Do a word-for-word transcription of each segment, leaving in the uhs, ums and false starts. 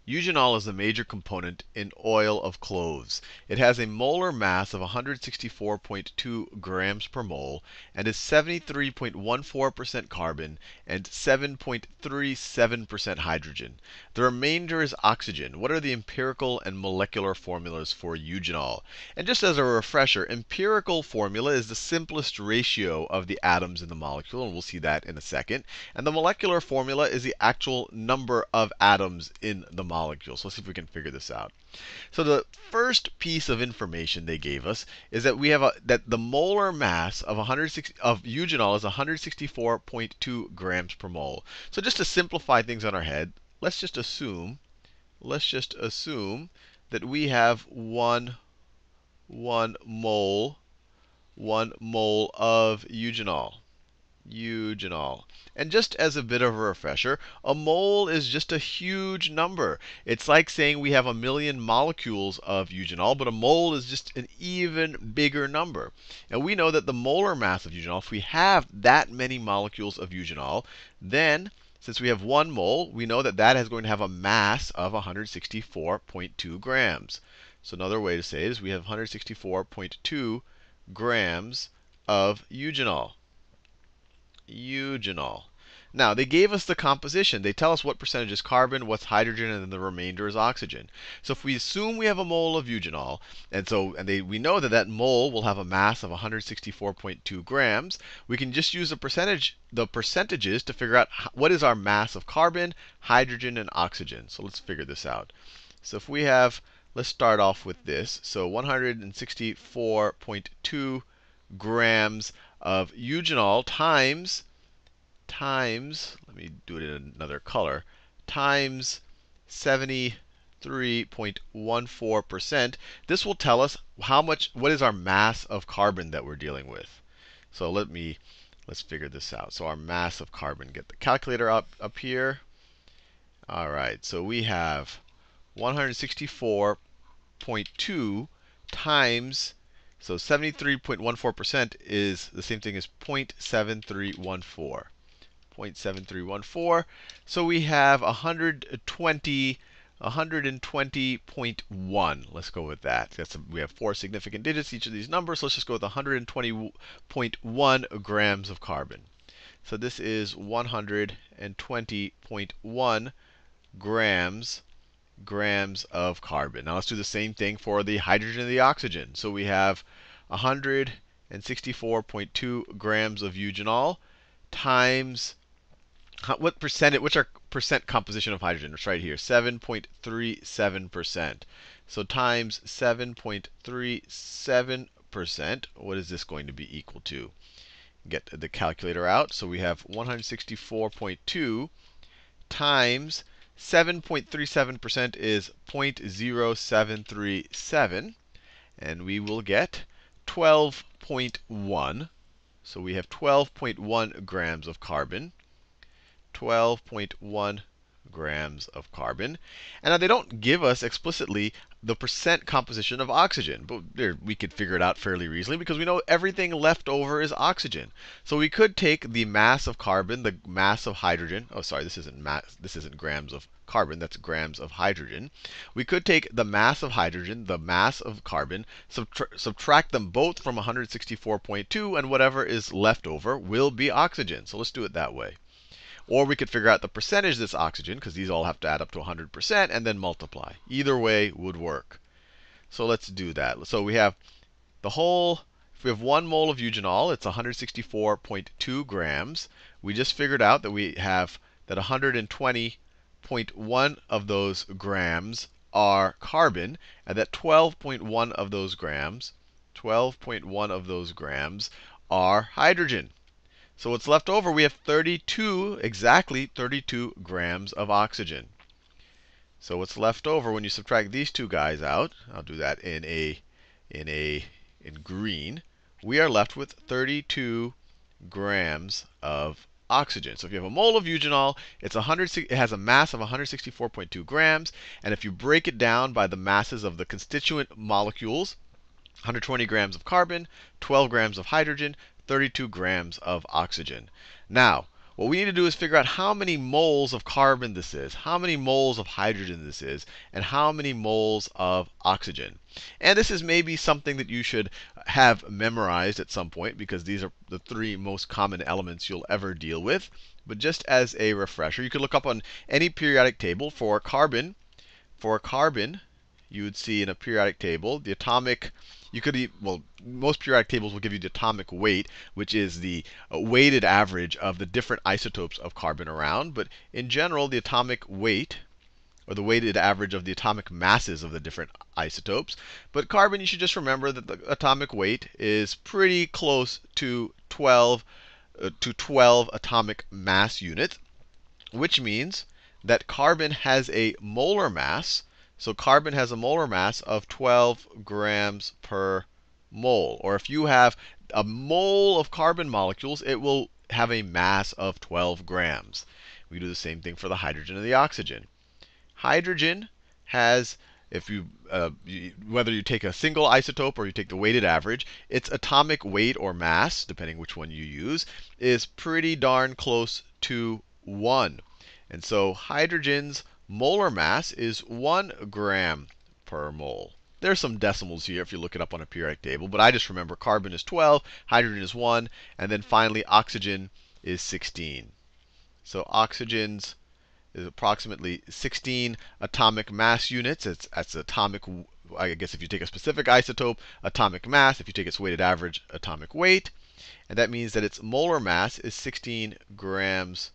Eugenol is the major component in oil of cloves. It has a molar mass of one hundred sixty-four point two grams per mole and is seventy-three point one four percent carbon and seven point three seven percent hydrogen. The remainder is oxygen. What are the empirical and molecular formulas for eugenol? And just as a refresher, empirical formula is the simplest ratio of the atoms in the molecule, and we'll see that in a second. And the molecular formula is the actual number of atoms in the molecule. Molecule. So let's see if we can figure this out. So the first piece of information they gave us is that we have a, that the molar mass of one hundred sixty of eugenol is one hundred sixty-four point two grams per mole. So just to simplify things on our head, let's just assume let's just assume that we have one one mole one mole of eugenol. Eugenol. And just as a bit of a refresher, a mole is just a huge number. It's like saying we have a million molecules of eugenol, but a mole is just an even bigger number. And we know that the molar mass of eugenol, if we have that many molecules of eugenol, then since we have one mole, we know that that is going to have a mass of one hundred sixty-four point two grams. So another way to say it is we have one hundred sixty-four point two grams of eugenol. Eugenol. Now, they gave us the composition. They tell us what percentage is carbon, what's hydrogen, and then the remainder is oxygen. So if we assume we have a mole of eugenol, and so and they, we know that that mole will have a mass of one hundred sixty-four point two grams, we can just use the percentage, the percentages to figure out what is our mass of carbon, hydrogen, and oxygen. So let's figure this out. So if we have, let's start off with this. So one hundred sixty-four point two grams of eugenol times, times, let me do it in another color, times seventy-three point one four percent. This will tell us how much, what is our mass of carbon that we're dealing with. So let me, let's figure this out. So our mass of carbon, get the calculator up, up here. All right, so we have one hundred sixty-four point two times, so seventy-three point one four percent is the same thing as zero point seven three one four. zero point seven three one four. So we have one hundred twenty, one hundred twenty point one. Let's go with that. That's a, we have four significant digits, each of these numbers. So let's just go with one hundred twenty point one grams of carbon. So this is one hundred twenty point one grams grams of carbon. Now let's do the same thing for the hydrogen and the oxygen. So we have one hundred sixty-four point two grams of eugenol times, what percent, which are percent composition of hydrogen? It's right here, seven point three seven percent. So times seven point three seven percent, what is this going to be equal to? Get the calculator out. So we have one hundred sixty-four point two times seven point three seven percent is zero point zero seven three seven. And we will get twelve point one. So we have twelve point one grams of carbon. twelve point one grams of carbon. And now they don't give us explicitly the percent composition of oxygen. But there, we could figure it out fairly easily because we know everything left over is oxygen. So we could take the mass of carbon, the mass of hydrogen. Oh, sorry, this isn't mass, this isn't grams of carbon, that's grams of hydrogen. We could take the mass of hydrogen, the mass of carbon, subtra subtract them both from one hundred sixty-four point two, and whatever is left over will be oxygen. So let's do it that way. Or we could figure out the percentage that's oxygen, because these all have to add up to one hundred percent, and then multiply. Either way would work. So let's do that. So we have the whole, if we have one mole of eugenol, it's one hundred sixty-four point two grams. We just figured out that we have that one hundred twenty point one of those grams are carbon, and that twelve point one of those grams, twelve point one of those grams are hydrogen. So what's left over, we have thirty-two, exactly thirty-two grams of oxygen. So what's left over when you subtract these two guys out, I'll do that in a in a in green, we are left with thirty-two grams of oxygen. So if you have a mole of eugenol, it's one hundred, it has a mass of one hundred sixty-four point two grams. And if you break it down by the masses of the constituent molecules, one hundred twenty grams of carbon, twelve grams of hydrogen, thirty-two grams of oxygen. Now, what we need to do is figure out how many moles of carbon this is, how many moles of hydrogen this is, and how many moles of oxygen. And this is maybe something that you should have memorized at some point, because these are the three most common elements you'll ever deal with. But just as a refresher, you could look up on any periodic table for carbon. For carbon, you would see in a periodic table the atomic, you could, e- well, most periodic tables will give you the atomic weight, which is the uh, weighted average of the different isotopes of carbon around. But in general, the atomic weight, or the weighted average of the atomic masses of the different isotopes. But carbon, you should just remember that the atomic weight is pretty close to twelve, uh, to twelve atomic mass units, which means that carbon has a molar mass. So carbon has a molar mass of twelve grams per mole. Or if you have a mole of carbon molecules, it will have a mass of twelve grams. We do the same thing for the hydrogen and the oxygen. Hydrogen has, if you, uh, you, whether you take a single isotope or you take the weighted average, its atomic weight or mass, depending which one you use, is pretty darn close to one. And so hydrogen's molar mass is one gram per mole. There's some decimals here if you look it up on a periodic table, but I just remember carbon is twelve, hydrogen is one, and then finally oxygen is sixteen. So oxygen's is approximately sixteen atomic mass units. It's, that's atomic, I guess if you take a specific isotope, atomic mass. If you take its weighted average, atomic weight. And that means that its molar mass is sixteen grams,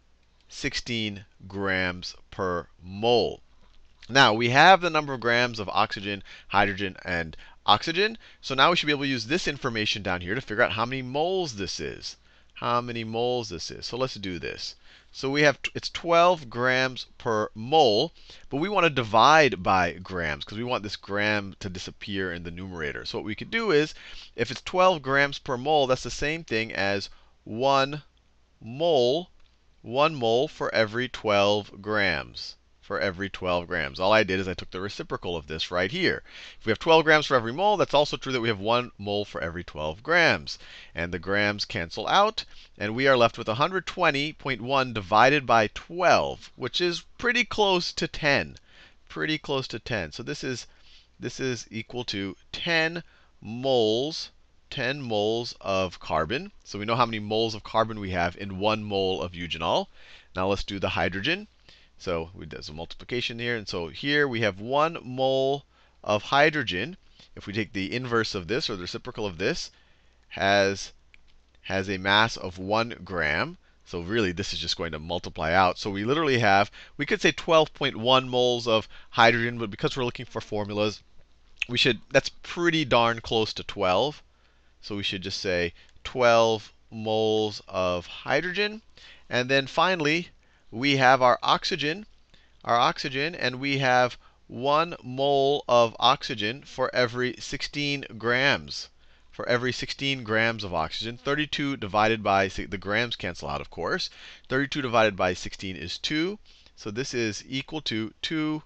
sixteen grams per mole. Now, we have the number of grams of oxygen, hydrogen, and oxygen. So now we should be able to use this information down here to figure out how many moles this is. How many moles this is. So let's do this. So we have, it's twelve grams per mole, but we want to divide by grams because we want this gram to disappear in the numerator. So what we could do is, if it's twelve grams per mole, that's the same thing as one mole, one mole for every twelve grams. For every twelve grams. All I did is I took the reciprocal of this right here. If we have twelve grams for every mole, that's also true that we have one mole for every twelve grams. And the grams cancel out, and we are left with one hundred twenty point one divided by twelve, which is pretty close to ten. Pretty close to ten. So this is, this is equal to ten moles, ten moles of carbon. So we know how many moles of carbon we have in one mole of eugenol. Now let's do the hydrogen. So we do some multiplication here. And so here we have one mole of hydrogen. If we take the inverse of this, or the reciprocal of this, has, has a mass of one gram. So really, this is just going to multiply out. So we literally have, we could say twelve point one moles of hydrogen, but because we're looking for formulas, we should, that's pretty darn close to twelve. So we should just say twelve moles of hydrogen. And then finally, we have our oxygen, our oxygen, and we have one mole of oxygen for every sixteen grams. For every sixteen grams of oxygen, thirty-two divided by, the grams cancel out, of course. thirty-two divided by sixteen is two. So this is equal to two,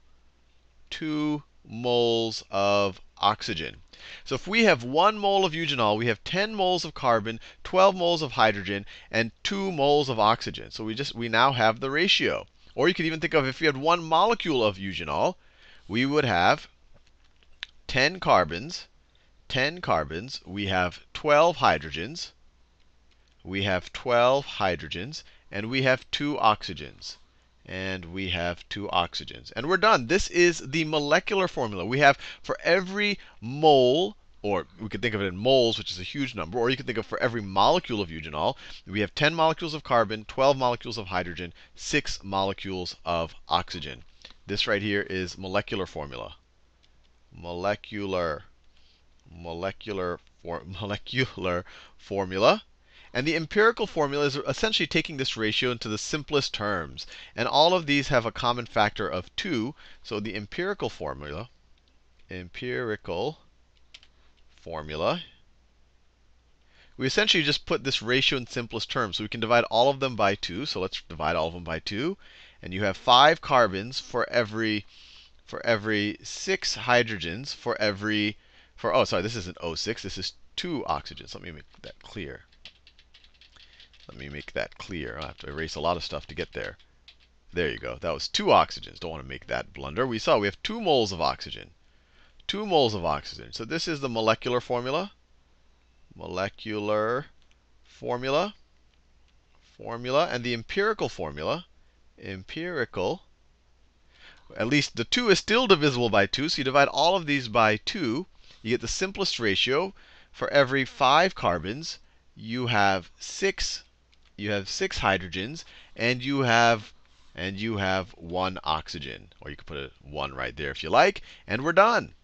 two moles of oxygen. So if we have one mole of eugenol, we have ten moles of carbon, twelve moles of hydrogen, and two moles of oxygen. So we just we now have the ratio. Or you could even think of, if we had one molecule of eugenol, we would have ten carbons, ten carbons, we have twelve hydrogens, we have twelve hydrogens, and we have two oxygens. And we have two oxygens. And we're done. This is the molecular formula. We have for every mole, or we could think of it in moles, which is a huge number, or you could think of for every molecule of eugenol, we have ten molecules of carbon, twelve molecules of hydrogen, six molecules of oxygen. This right here is molecular formula. Molecular, molecular, for, molecular formula. And the empirical formula is essentially taking this ratio into the simplest terms. And all of these have a common factor of two. So the empirical formula, empirical formula, we essentially just put this ratio in simplest terms. So we can divide all of them by two. So let's divide all of them by two. And you have five carbons for every, for every six hydrogens for every, for, oh, sorry, this isn't O six. This is two oxygens. Let me make that clear. Let me make that clear. I'll have to erase a lot of stuff to get there. There you go. That was two oxygens. Don't want to make that blunder. We saw we have two moles of oxygen. Two moles of oxygen. So this is the molecular formula. Molecular formula. Formula. And the empirical formula. Empirical. At least the two is still divisible by two. So you divide all of these by two. You get the simplest ratio. For every five carbons, you have six. You have six hydrogens, and you have and you have one oxygen. Or you could put a one right there if you like. And we're done.